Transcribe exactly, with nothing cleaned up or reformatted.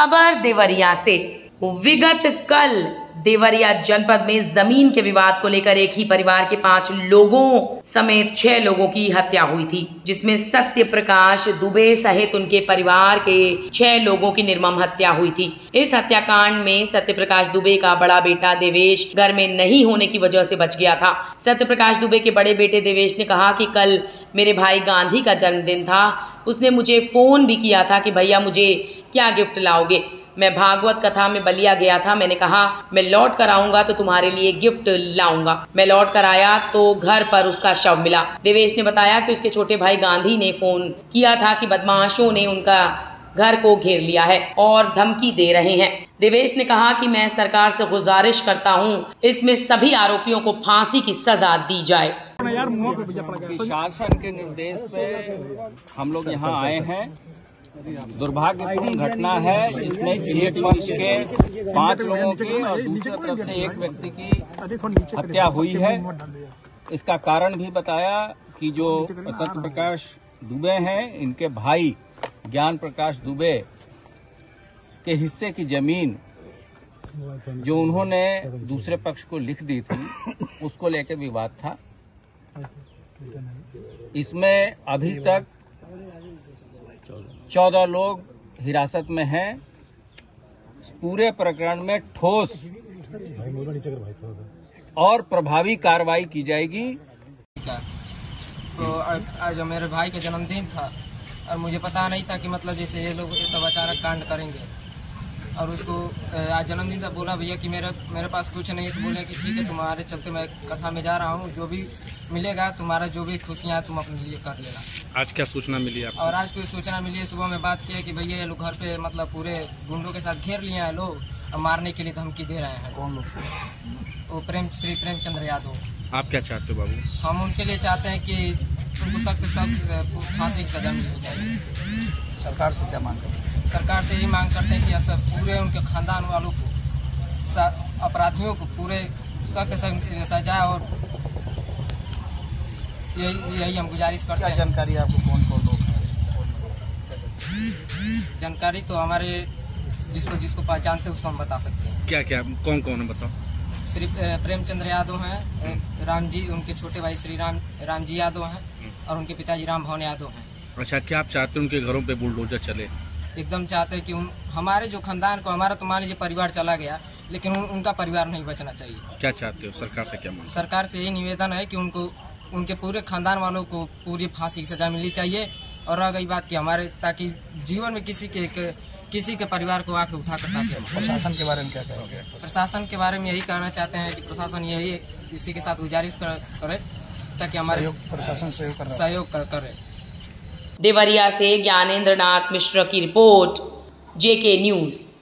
खबर देवरिया से। विगत कल देवरिया जनपद में जमीन के विवाद को लेकर एक ही परिवार के पांच लोगों समेत छह लोगों की हत्या हुई थी, जिसमें सत्य प्रकाश दुबे सहित उनके परिवार के छह लोगों की निर्मम हत्या हुई थी। इस हत्याकांड में सत्य प्रकाश दुबे का बड़ा बेटा देवेश घर में नहीं होने की वजह से बच गया था। सत्य प्रकाश दुबे के बड़े बेटे देवेश ने कहा कि कल मेरे भाई गांधी का जन्मदिन था। उसने मुझे फोन भी किया था कि भैया मुझे क्या गिफ्ट लाओगे। मैं भागवत कथा में बलिया गया था। मैंने कहा मैं लौट कर आऊंगा तो तुम्हारे लिए गिफ्ट लाऊंगा। मैं लौट कर आया तो घर पर उसका शव मिला। देवेश ने बताया कि उसके छोटे भाई गांधी ने फोन किया था कि बदमाशों ने उनका घर को घेर लिया है और धमकी दे रहे हैं। देवेश ने कहा कि मैं सरकार से गुजारिश करता हूं, इसमें सभी आरोपियों को फांसी की सजा दी जाए। शासन के निर्देश पे हम लोग यहाँ आए हैं। दुर्भाग्यपूर्ण घटना है, इसमें एक पक्ष के पांच लोगों की और दूसरी तरफ से एक व्यक्ति की हत्या हुई है। इसका कारण भी बताया कि जो सत्य प्रकाश दुबे हैं, इनके भाई ज्ञान प्रकाश दुबे के हिस्से की जमीन जो उन्होंने दूसरे पक्ष को लिख दी थी, उसको लेकर विवाद था। इसमें अभी तक चौदह लोग हिरासत में हैं। पूरे प्रकरण में ठोस और प्रभावी कार्रवाई की जाएगी। तो आज मेरे भाई का जन्मदिन था और मुझे पता नहीं था कि मतलब जैसे ये लोग ये सब अचानक कांड करेंगे। और उसको आज जन्मदिन था, बोला भैया कि मेरे मेरे पास कुछ नहीं है। तो बोले कि ठीक है, तुम्हारे चलते मैं कथा में जा रहा हूँ, जो भी मिलेगा तुम्हारा जो भी खुशियाँ तुम अपने लिए कर लेना। आज क्या सूचना मिली आपको? और आज कोई सूचना मिली है, सुबह में बात की है कि भैया ये लोग घर पे मतलब पूरे गुंडों के साथ घेर लिए हैं लोग और मारने के लिए धमकी दे रहे हैं। कौन लोग? वो प्रेम श्री प्रेमचंद्र यादव। आप क्या चाहते हो बाबू? हम उनके लिए चाहते हैं कि उनको सख्त सख्त फांसी की सजा मिलनी चाहिए। सरकार से क्या मांग करते हैं? सरकार से यही मांग करते हैं कि सब पूरे उनके खानदान वालों को, अपराधियों को पूरे सख्त सजा, और यही यही हम गुजारिश करते हैं। जानकारी आपको कौन कौन लोग हैं? जानकारी तो हमारे जिसको जिसको पहचानते हैं उसको हम बता सकते हैं। क्या क्या कौन कौन है बताओ? श्री प्रेमचंद्र यादव हैं, राम जी, उनके छोटे भाई श्री राम राम जी यादव हैं और उनके पिताजी राम भवन यादव हैं। अच्छा, क्या आप चाहते हैं उनके घरों पे बुलडोजर चले? एकदम चाहते हैं कि उन हमारे जो खानदान को, हमारा तो मान लीजिए परिवार चला गया, लेकिन उन, उनका परिवार नहीं बचना चाहिए। क्या चाहते हो? सरकार से क्या मांग? सरकार से यही निवेदन है कि उनको, उनके पूरे खानदान वालों को पूरी फांसी की सजा मिलनी चाहिए। और रह गई बात कि हमारे, ताकि जीवन में किसी के किसी के परिवार को आके उठा कर ताकि हम। प्रशासन के बारे में क्या कहेंगे? प्रशासन के बारे में यही कहना चाहते हैं कि प्रशासन यही इसी के साथ गुजारिश करे ताकि हमारे प्रशासन सहयोग कर सहयोग करे। देवरिया से ज्ञानेंद्र नाथ मिश्र की रिपोर्ट, जेके न्यूज।